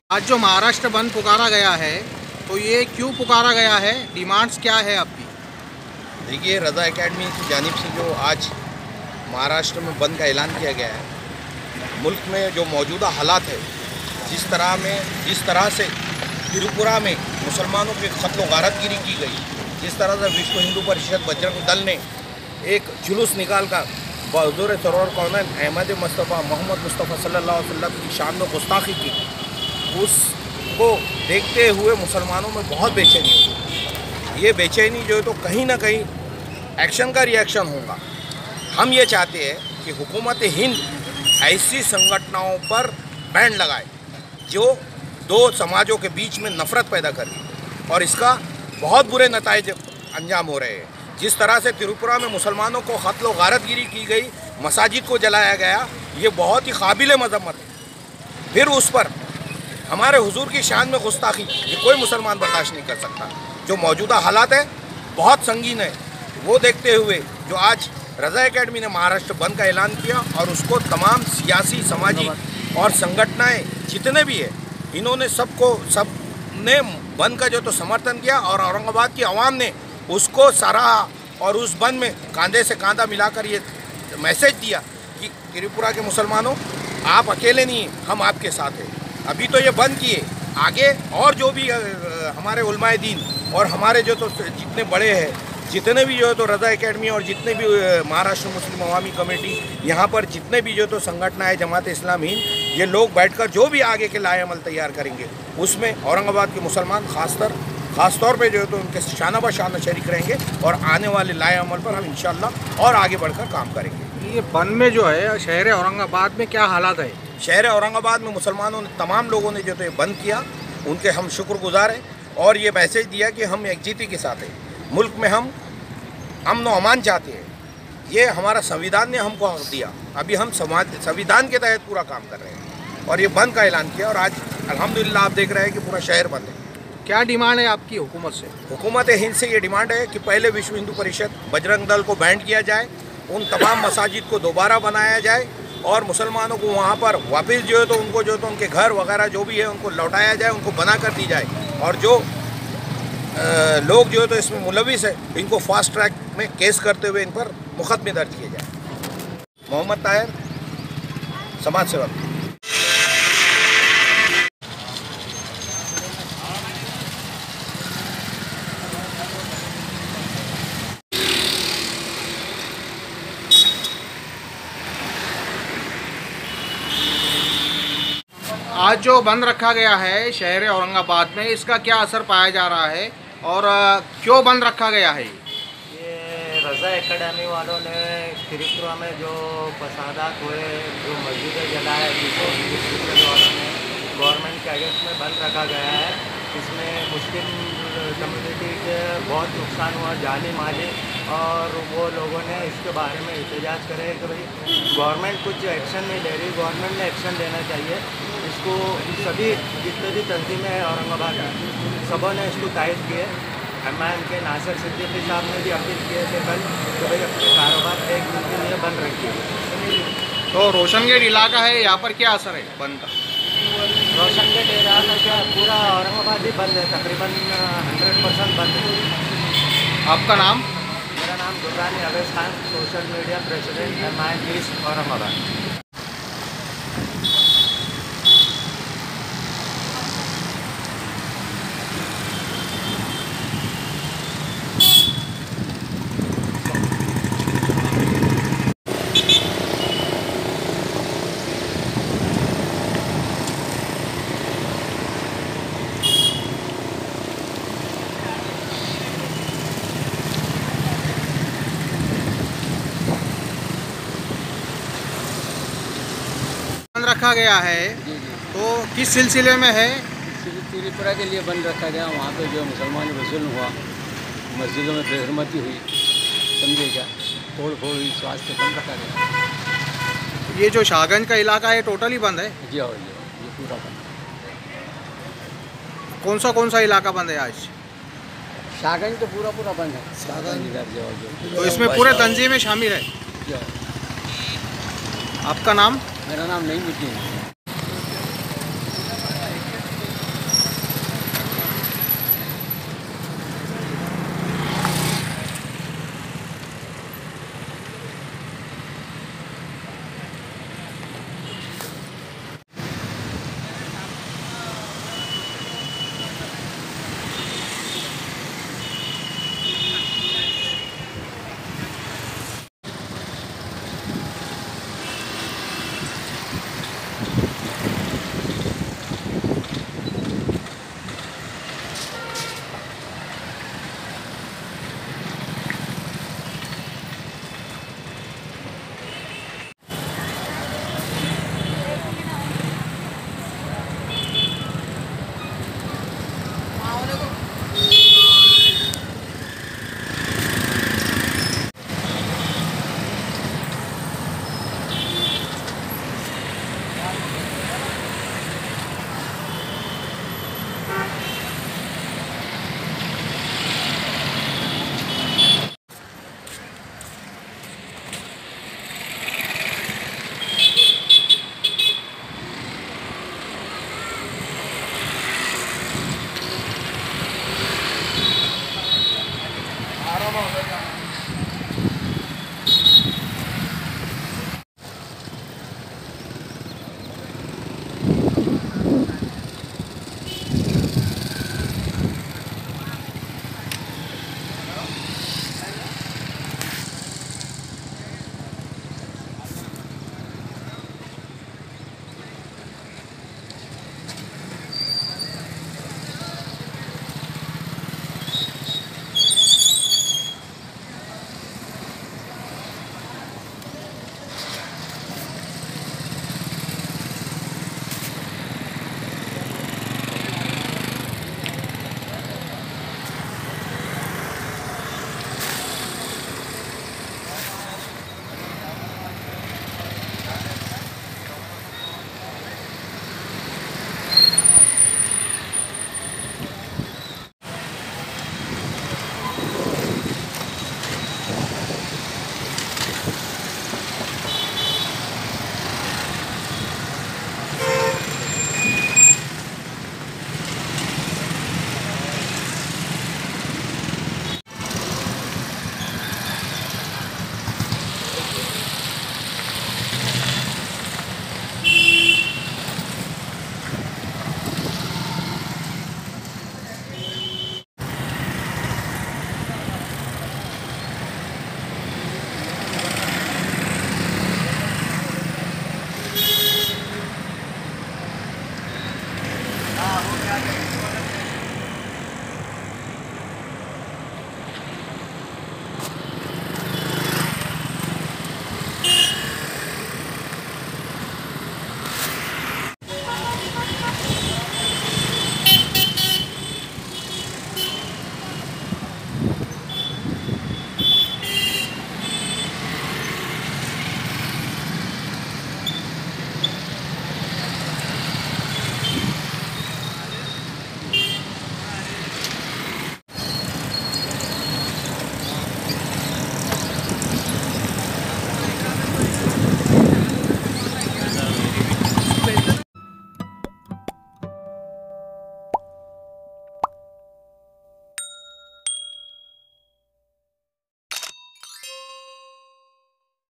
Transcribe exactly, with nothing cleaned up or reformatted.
आज जो महाराष्ट्र बंद पुकारा गया है, तो ये क्यों पुकारा गया है? डिमांड्स क्या है आपकी? देखिए, रज़ा एकेडमी की जानिब से जो आज महाराष्ट्र में बंद का ऐलान किया गया है, मुल्क में जो मौजूदा हालात है, जिस तरह में जिस तरह से त्रिपुरा में मुसलमानों की कत्ल गारतगिरी की गई, जिस तरह से विश्व हिंदू परिषद बजरंग दल ने एक जुलूस निकाल कर बहादुर सरवर कौनैन अहमद मुस्तफ़ा मोहम्मद मुस्तफ़ा सल्लल्लाहु अलैहि वसल्लम की शान में गुस्ताखी की, उसको देखते हुए मुसलमानों में बहुत बेचैनी होगी। ये बेचैनी जो है तो कहीं ना कहीं एक्शन का रिएक्शन होगा। हम ये चाहते हैं कि हुकूमत हिंद ऐसी संगठनों पर बैन लगाए जो दो समाजों के बीच में नफरत पैदा कर रही है, और इसका बहुत बुरे नताइज अंजाम हो रहे हैं। जिस तरह से त्रिपुरा में मुसलमानों को कत्ल गारतगिरी की गई, मसाजिद को जलाया गया, ये बहुत ही काबिल मजम्मत है। फिर उस पर हमारे हुजूर की शान में गुस्ताखी, ये कोई मुसलमान बर्दाश्त नहीं कर सकता। जो मौजूदा हालात है बहुत संगीन है, वो देखते हुए जो आज रज़ा एकेडमी ने महाराष्ट्र बंद का ऐलान किया, और उसको तमाम सियासी सामाजिक और संगठनाएं जितने भी है, इन्होंने सबको सब ने बंद का जो तो समर्थन किया, और औरंगाबाद की आवाम ने उसको सराहा, और उस बंद में कांधे से कांधा मिलाकर ये मैसेज दिया कि त्रिपुरा के मुसलमानों, आप अकेले नहीं हैं, हम आपके साथ हैं। अभी तो ये बंद किए, आगे और जो भी हमारे उलमाए दीन और हमारे जो तो जितने बड़े हैं, जितने भी जो है तो रज़ा एकेडमी और जितने भी महाराष्ट्र मुस्लिम अवामी कमेटी, यहाँ पर जितने भी जो तो संगठन है, जमात इस्लाम हिंद, ये लोग बैठकर जो भी आगे के लाए अमल तैयार करेंगे, उसमें औरंगाबाद के मुसलमान खासतर खास तौर पे जो है तो उनके शाना ब शाना शरीक रहेंगे, और आने वाले लाए अमल पर हम इंशाल्लाह और आगे बढ़कर काम करेंगे। ये बंद में जो है शहर औरंगाबाद में क्या हालात है? शहर औरंगाबाद में मुसलमानों ने, तमाम लोगों ने जो तो ये बंद किया, उनके हम शुक्रगुजार हैं, और ये मैसेज दिया कि हम एकजुटी के साथ हैं। मुल्क में हम अमन व अमान चाहते हैं, ये हमारा संविधान ने हमको हक दिया। अभी हम समाज संविधान के तहत पूरा काम कर रहे हैं, और ये बंद का ऐलान किया, और आज अल्हम्दुलिल्लाह आप देख रहे हैं कि पूरा शहर बंद है। क्या डिमांड है आपकी हुकूमत से? हुकूमत हिंद से ये डिमांड है कि पहले विश्व हिंदू परिषद बजरंग दल को बैन किया जाए, उन तमाम मसाजिद को दोबारा बनाया जाए, और मुसलमानों को वहाँ पर वापस जो है तो उनको जो तो उनके घर वगैरह जो भी है उनको लौटाया जाए, उनको बना कर दी जाए, और जो आ, लोग जो है तो इसमें मुलविस है, इनको फास्ट ट्रैक में केस करते हुए इन पर मुकदमे दर्ज किए जाए। मोहम्मद ताहिर, समाज सेवक। आज जो बंद रखा गया है शहर औरंगाबाद में, इसका क्या असर पाया जा रहा है, और क्यों बंद रखा गया है? ये रज़ा एकेडमी वालों ने त्रिपुरा में जो फसादात हुए, जो मस्जिदें जलाए, जिसको वालों ने गवर्नमेंट के अगेंस्ट में बंद रखा गया है। इसमें मुस्लिम कम्युनिटी के बहुत नुकसान हुआ, जानी माली, और वो लोगों ने इसके बारे में एहतजाज करे कि भाई गवर्नमेंट कुछ एक्शन नहीं ले रही, गवर्नमेंट ने एक्शन लेना चाहिए। इसको सभी जितने भी तंजीमें हैं औरंगाबाद में, सबों ने इसको तायद किए। एम के नासिर सिद्दीकी साहब ने भी अपील किए थे कल कि भाई अपने कारोबार एक दिन के लिए बंद रखिए। तो रोशनगढ़ इलाका है, यहाँ पर क्या असर है बंद का? रोशनगढ़ इलाका का पूरा औरंगाबाद ही बंद है, तकरीबन हंड्रेड परसेंट बंद है। आपका नाम? मेरा नाम Durrani Awais Khan, social media president M I East Aurangabad. बंद रखा गया है, तो किस सिलसिले में है? त्रिपुरा के लिए बंद रखा गया। वहाँ पे जो मुसलमान वसूल हुआ, मस्जिदों में बेहरमती हुई, समझे क्या, तोड़ फोड़ हुई, स्वास्थ्य बंद रखा गया। ये जो शाहगंज का इलाका है टोटली बंद है? जी हाँ, ये पूरा बंद। कौन सा कौन सा इलाका बंद है आज? शाहगंज तो पूरा पूरा बंद है। शाहगंज इधर जो तो इसमें पूरे तंजीमें शामिल है? जी हाँ। आपका नाम? मेरा नाम नहीं मुद्दीन।